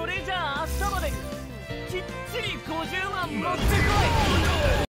それじゃあ明日までにきっちり50万持ってこい。